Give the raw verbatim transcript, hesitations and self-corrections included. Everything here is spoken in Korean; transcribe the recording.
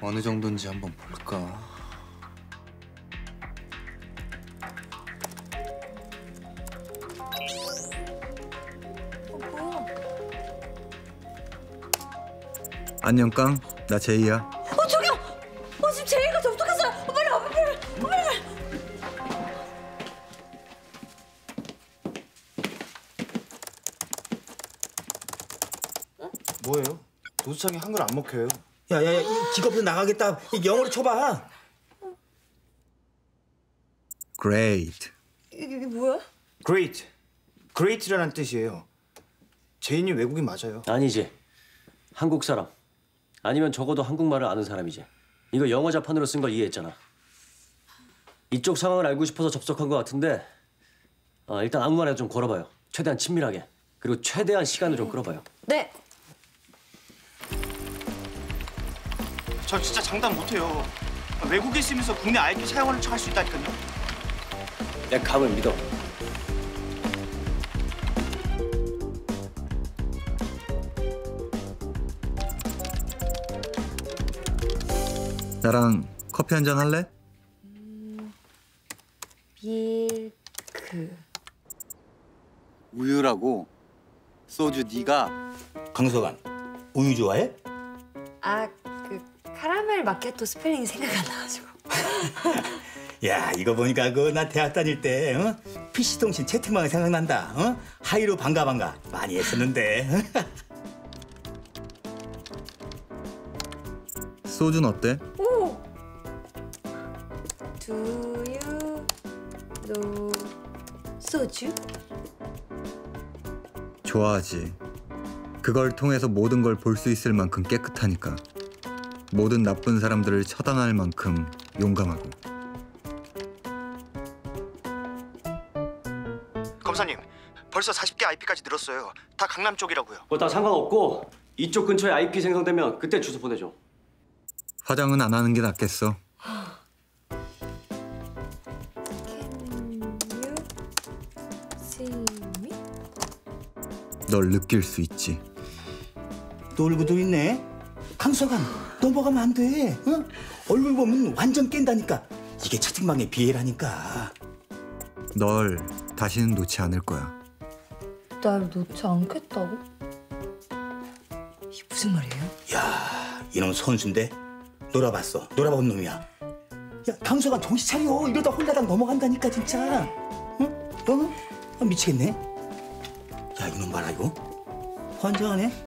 어느 정도인지 한번 볼까? 어, 뭐야? 안녕 깡, 나 제이야. 어, 저기요! 어, 지금 제이가 접촉했어요! 어, 빨리 와, 빨리 와, 빨리 와! 뭐예요? 도수창이 한글 안 먹혀요. 야야야, 이 직업으로 나가겠다. 이 영어로 쳐봐. Great. 이게, 이게 뭐야? Great. Great라는 뜻이에요. 제인이 외국인 맞아요. 아니지. 한국 사람. 아니면 적어도 한국말을 아는 사람이지. 이거 영어 자판으로 쓴 걸 이해했잖아. 이쪽 상황을 알고 싶어서 접속한 것 같은데 어, 일단 아무 말이나 좀 걸어봐요. 최대한 친밀하게. 그리고 최대한 시간을 좀 끌어봐요. 네. 저 진짜 장담 못해요. 외국에 있으면서 국내 아이피 사용하는 척 할 수 있다니까요. 내 감을 믿어. 나랑 커피 한잔 할래? 밀크. 우유라고. 소주 네가. 강서관, 우유 좋아해? 아, 그 카라멜 마키아토 스펠링이 생각 안 나가지고. 야, 이거 보니까 그 나 대학 다닐 때 어? 피씨통신 채팅방이 생각난다. 어? 하이로 반가 반가 많이 했었는데. 소주는 어때? 오! Do you know 소주? 좋아하지. 그걸 통해서 모든 걸 볼 수 있을 만큼 깨끗하니까. 모든 나쁜 사람들을 처단할 만큼 용감하고. 검사님, 벌써 사십 개 아이피까지 늘었어요. 다 강남 쪽이라고요. 뭐 다 상관없고 이쪽 근처에 아이피 생성되면 그때 주소 보내줘. 화장은 안 하는 게 낫겠어. Can you see me? 널 느낄 수 있지. 놀고도 있네. 강서관, 넘어가면 안 돼. 어? 얼굴 보면 완전 깬다니까. 이게 채팅방의 비애라니까. 널 다시는 놓지 않을 거야. 날 놓지 않겠다고? 이게 무슨 말이에요? 야, 이놈 선수인데? 놀아봤어. 놀아본 놈이야. 야, 강서관 정신 차려. 이러다 홀라당 넘어간다니까 진짜. 응? 어? 아, 미치겠네. 야, 이놈 봐라 이거. 환장하네.